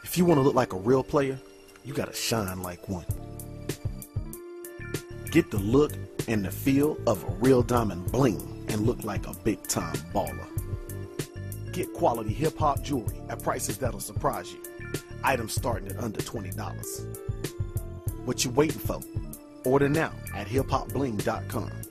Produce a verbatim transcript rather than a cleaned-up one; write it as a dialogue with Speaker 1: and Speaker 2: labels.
Speaker 1: If you want to look like a real player, you gotta shine like one. Get the look and the feel of a real diamond bling and look like a big time baller. Get quality hip hop jewelry at prices that'll surprise you. Items starting at under twenty dollars. What you waiting for? Order now at hip hop bling dot com.